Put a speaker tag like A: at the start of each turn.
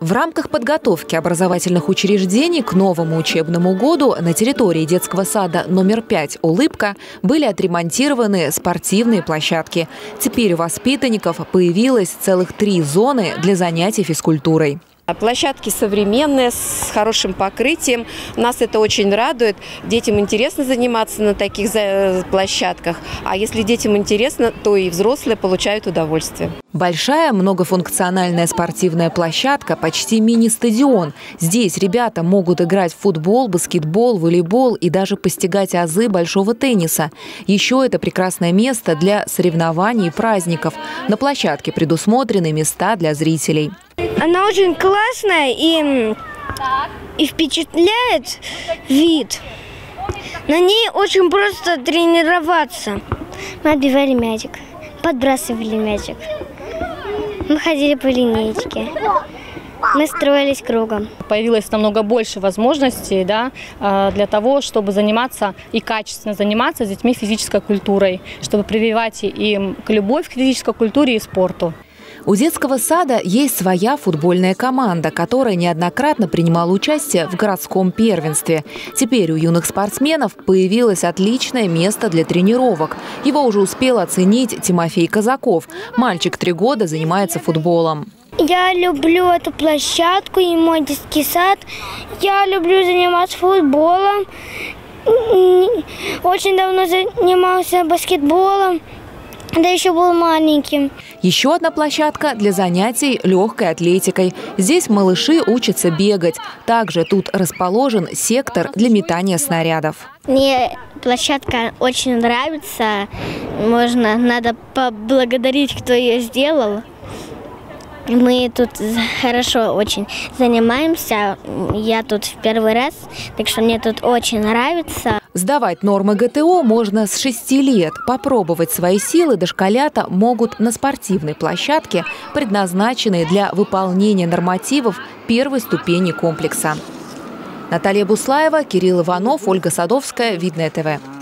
A: В рамках подготовки образовательных учреждений к новому учебному году на территории детского сада номер 5 «Улыбка» были отремонтированы спортивные площадки. Теперь у воспитанников появилось целых 3 зоны для занятий физкультурой.
B: Площадки современные, с хорошим покрытием. Нас это очень радует. Детям интересно заниматься на таких площадках. А если детям интересно, то и взрослые получают удовольствие.
A: Большая многофункциональная спортивная площадка, почти мини-стадион. Здесь ребята могут играть в футбол, баскетбол, волейбол и даже постигать азы большого тенниса. Еще это прекрасное место для соревнований и праздников. На площадке предусмотрены места для зрителей.
C: Она очень классная и впечатляет вид. На ней очень просто тренироваться. Мы отбивали мячик, подбрасывали мячик. Мы ходили по линейке. Мы строились кругом.
D: Появилось намного больше возможностей, для того, чтобы заниматься и качественно заниматься с детьми физической культурой, чтобы прививать им любовь к физической культуре и спорту.
A: У детского сада есть своя футбольная команда, которая неоднократно принимала участие в городском первенстве. Теперь у юных спортсменов появилось отличное место для тренировок. Его уже успел оценить Тимофей Казаков. Мальчик 3 года занимается футболом.
C: Я люблю эту площадку и мой детский сад. Я люблю заниматься футболом. Очень давно занимался баскетболом. Да еще был маленьким.
A: Еще одна площадка для занятий легкой атлетикой. Здесь малыши учатся бегать. Также тут расположен сектор для метания снарядов.
C: Мне площадка очень нравится. Надо поблагодарить, кто ее сделал. Мы тут хорошо очень занимаемся. Я тут в первый раз, так что мне тут очень нравится.
A: Сдавать нормы ГТО можно с 6 лет. Попробовать свои силы дошколята могут на спортивной площадке, предназначенной для выполнения нормативов первой ступени комплекса. Наталья Буслаева, Кирилл Иванов, Ольга Садовская, Видное ТВ.